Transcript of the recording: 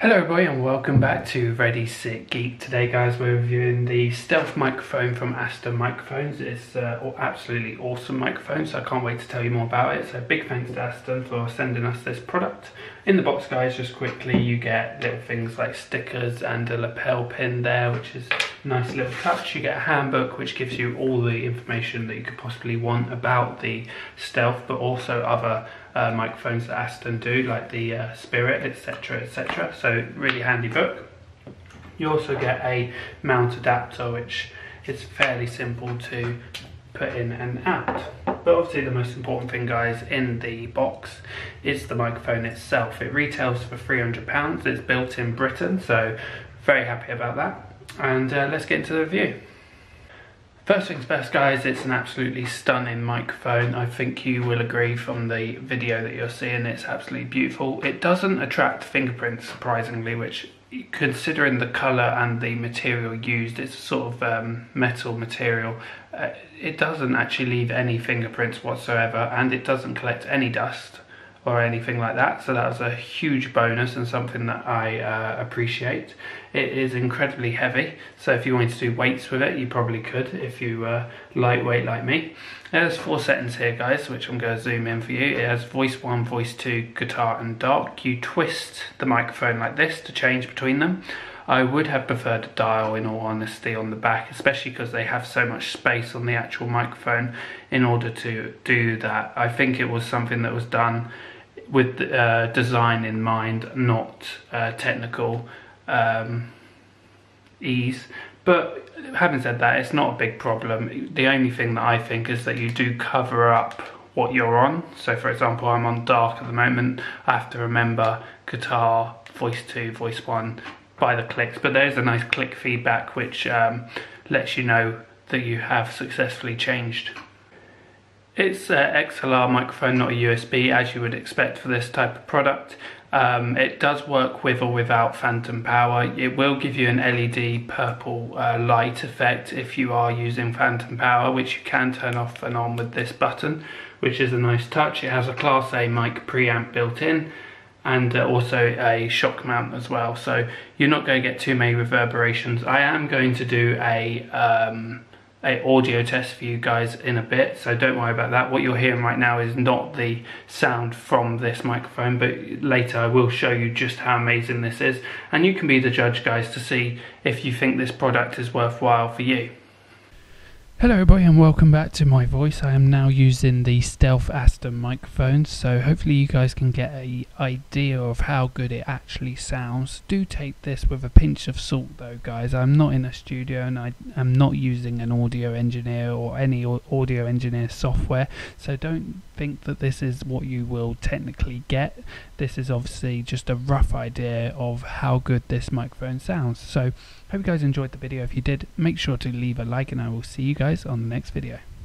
Hello everybody and welcome back to Ready Sit Geek. Today guys we're reviewing the Stealth microphone from Aston Microphones. It's absolutely awesome microphone, so I can't wait to tell you more about it. So big thanks to Aston for sending us this product. In the box guys, just quickly, you get little things like stickers and a lapel pin there, which is a nice little touch. You get a handbook which gives you all the information that you could possibly want about the Stealth, but also other microphones that Aston do, like the Spirit, etc, etc. So really handy book. You also get a mount adapter, which is fairly simple to put in and out. But obviously the most important thing guys in the box is the microphone itself. It retails for £300. It's built in Britain, so very happy about that. And let's get into the review. First things first guys, it's an absolutely stunning microphone. I think you will agree from the video that you're seeing, it's absolutely beautiful. It doesn't attract fingerprints surprisingly, which considering the colour and the material used, it's a sort of metal material. It doesn't actually leave any fingerprints whatsoever, and it doesn't collect any dust or anything like that, so that was a huge bonus and something that I appreciate. It is incredibly heavy, so if you wanted to do weights with it, you probably could if you were lightweight like me. It has 4 settings here guys, which I'm going to zoom in for you. It has voice 1, voice 2, guitar and dark. You twist the microphone like this to change between them. I would have preferred a dial in all honesty on the back, especially because they have so much space on the actual microphone in order to do that. I think it was something that was done with design in mind, not technical ease. But having said that, it's not a big problem. The only thing that I think is that you do cover up what you're on. So for example, I'm on dark at the moment. I have to remember guitar, voice 2, voice 1 by the clicks, but there's a nice click feedback which lets you know that you have successfully changed. It's an XLR microphone, not a USB, as you would expect for this type of product. It does work with or without phantom power. It will give you an LED purple light effect if you are using phantom power, which you can turn off and on with this button, which is a nice touch. It has a Class A mic preamp built in, and also a shock mount as well, so you're not going to get too many reverberations. I am going to do a audio test for you guys in a bit, so don't worry about that. What you're hearing right now is not the sound from this microphone, but later I will show you just how amazing this is, and you can be the judge guys to see if you think this product is worthwhile for you. Hello everybody and welcome back to my voice. I am now using the Stealth Aston microphones, so hopefully you guys can get an idea of how good it actually sounds. Do take this with a pinch of salt though guys. I'm not in a studio and I am not using an audio engineer or any audio engineer software, so don't think that this is what you will technically get. This is obviously just a rough idea of how good this microphone sounds. So hope you guys enjoyed the video. If you did, make sure to leave a like and I will see you guys on the next video.